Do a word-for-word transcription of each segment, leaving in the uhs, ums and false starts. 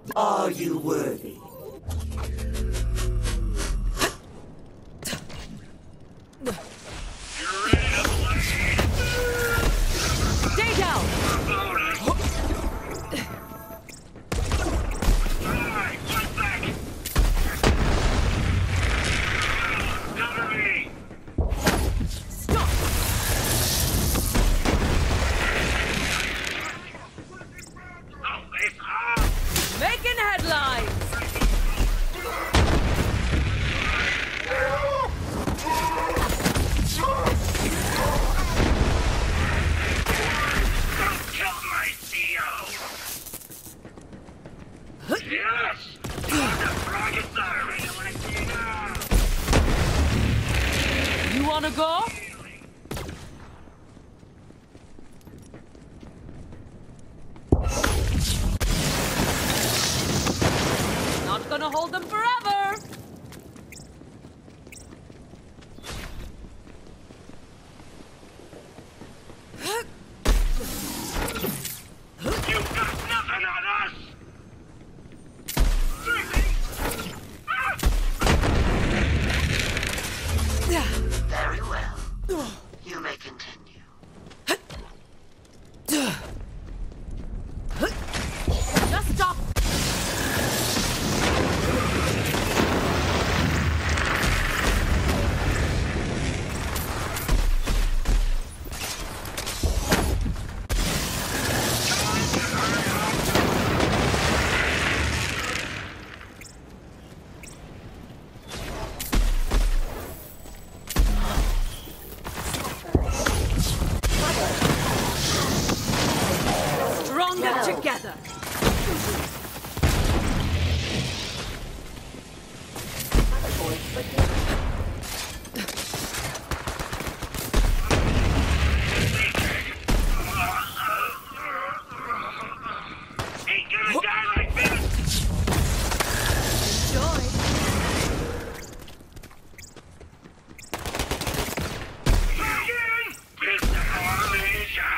Are you worthy? Stay down! Making headlines! Don't kill my C E O! Yes! The frog is sorry! You wanna go? Not gonna hold them forever! You've got nothing on us! Very well. You may continue. Just stop! Stronger together! Ain't gonna die like this! Enjoy! Again! Piss the formation!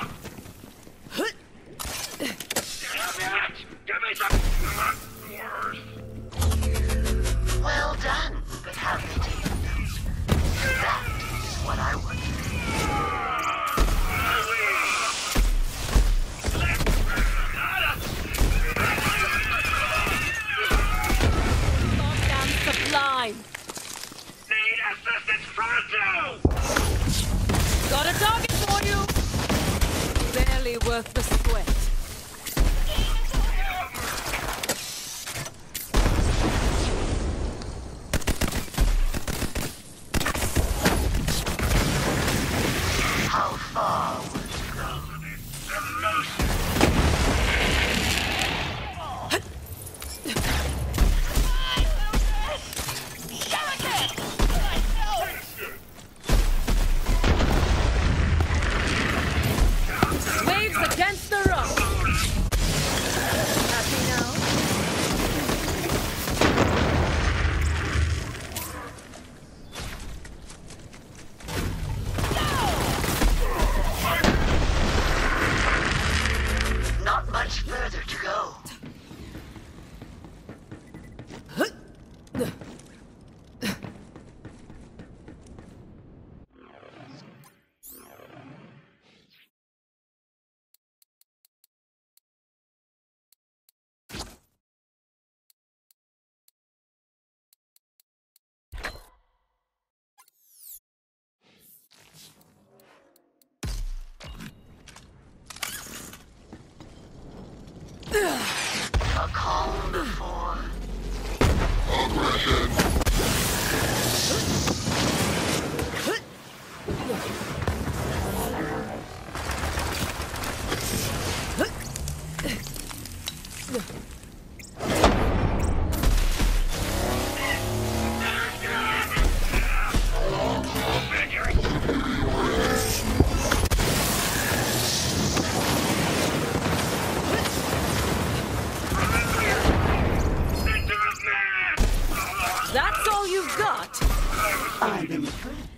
Damn it! Give me some worse! Well done, but have they taken note? That is what I want. Lockdown sublime! Need assistance pronto! Got a target for you! Barely worth the sweat. How far will you go? Emotion! Waves against the rock! Happy now? Not much further to go. A calm before That's all you've got? I'm impressed.